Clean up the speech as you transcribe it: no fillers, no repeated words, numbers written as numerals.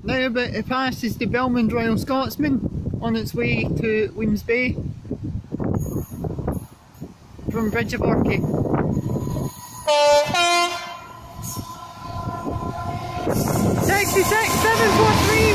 now about to pass is the Royal Scotsman on its way to Wemyss Bay from Bridge of Orchy. 66 743